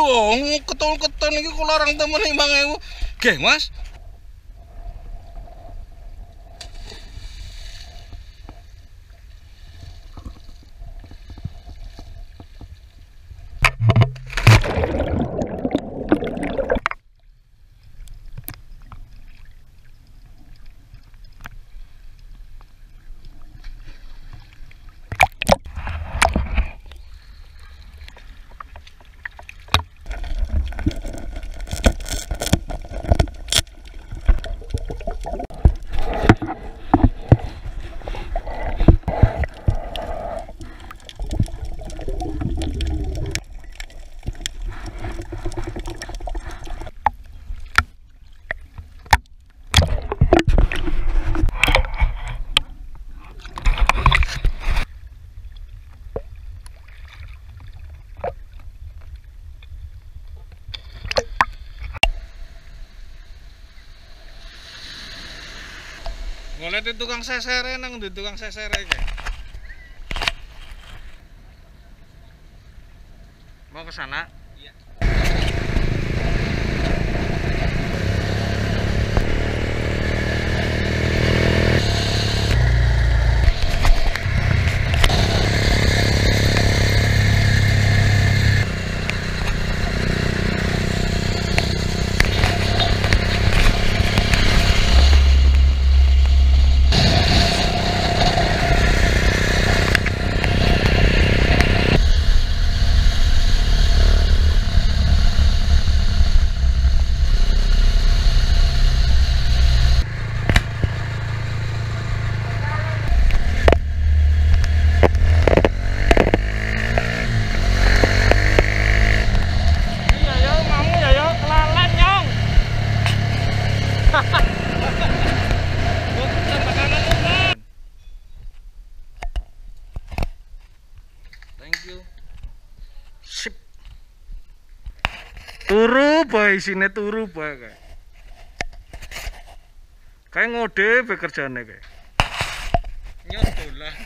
dong, keton-keton iki kok larang temen 5.000. Oke, Mas. Ngeliat tukang sesere nang di tukang sesere kayak. Mau ke sana? Iya. Thank you. Sip. Turu bae isine turu bae kae. Kae ngode be kerjane kae. Nyodolan.